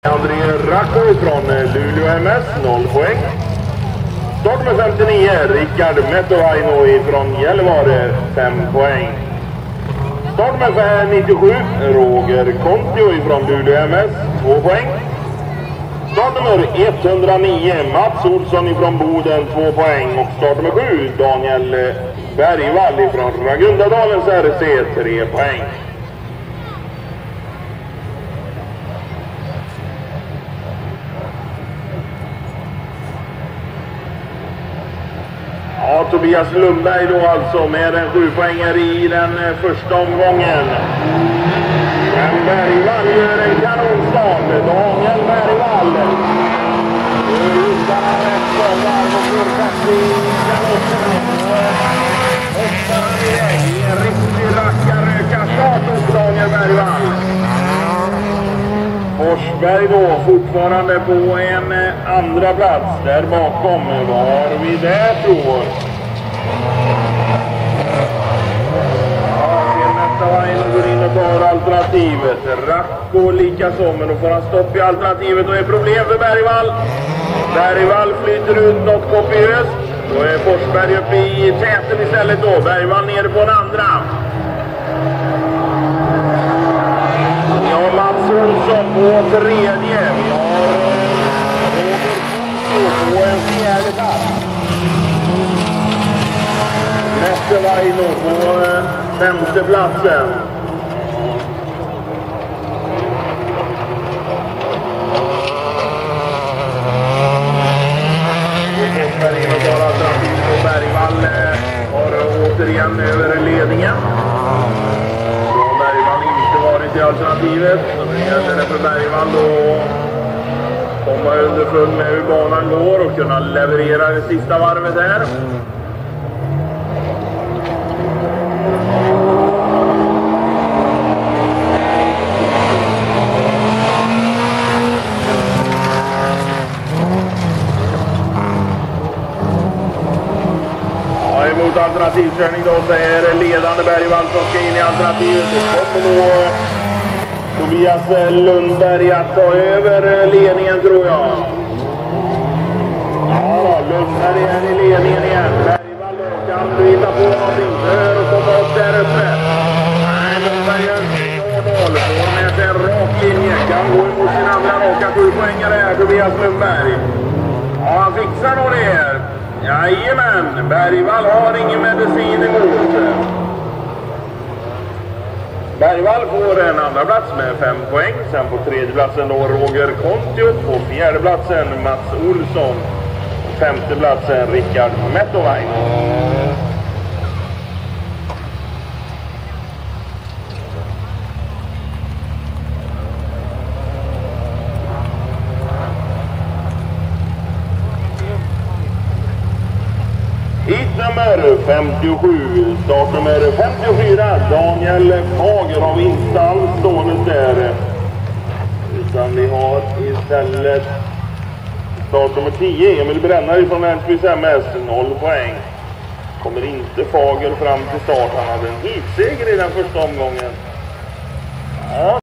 André Racco från Luleå MS, 0 poäng. Start med 59, Rickard Mettovaino från Gällivare, 5 poäng. Start med 97, Roger Kontio från Luleå MS, 2 poäng. Start nummer 109, Mats Olsson från Boden, 2 poäng. Och start nummer 7, Daniel Bergvall från Ragundadalens RC, 3 poäng. Ja, Tobias Lundberg då alltså med en 7-poängare i den första omgången. Men Bergvall gör en kanonstart. Daniel Bergvall. Nu hittar han rätt varv och får fast i kanonerna. Hoppar han iväg i en riktig rackarökarstart hos Daniel Bergvall. Forsberg då fortfarande på en andra plats. Där bakom, vad har vi där tror? Mettovaino går in och tar alternativet. Racco likaså, men då får han stopp i alternativet och är problem för Bergvall. Bergvall flyter ut något kopiöst. Då är Forsberg uppe i täten istället då. Bergvall nere på den andra. Ja, Mats Olsson på tredje. Vi har Roger Kontio på en fjärde plats. Mettovaino på femte platsen. Forsberg in och tar alternativ och Bergvall har återigen över ledningen. Bergvall inte varit i alternativet. Nu gäller det för Bergvall att komma underfund med hur banan går och kunna leverera det sista varvet här. Mot alternativkörning då så är det ledande Bergvall som ska in i alternativet. Så kommer då Tobias Lundberg att ta över ledningen tror jag. Ja, Lundberg är i ledningen igen. Bergvall då, kan du hitta på någonting för att komma upp där uppe? Nej, Lundberg gör 0. Får med sig en rak linje. Kan gå emot sin andra raka 7-poängare här, Tobias Lundberg. Ja, han fixar nog det här. Jajamän, Bergvall har ingen medicin emot. Bergvall får en andra plats med 5 poäng. Sen på tredje platsen då Roger Kontio. På fjärde platsen Mats Olsson. På femte platsen Rickard Mettovaino. Hit nummer 57, start nummer 54, Daniel Fager har vi inte alls stående där. Utan vi har istället start nummer 10, Emil Brännare från Älvsbyns MS, 0 poäng. Kommer inte Fager fram till start, han hade en hitseger i den första omgången. Ja.